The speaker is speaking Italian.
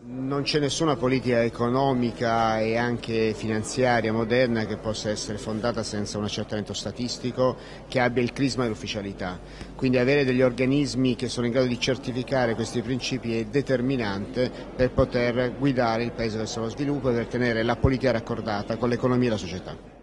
Non c'è nessuna politica economica e anche finanziaria moderna che possa essere fondata senza un accertamento statistico che abbia il crisma dell'ufficialità. Quindi avere degli organismi che sono in grado di certificare questi principi è determinante per poter guidare il Paese verso lo sviluppo e per tenere la politica raccordata con l'economia e la società.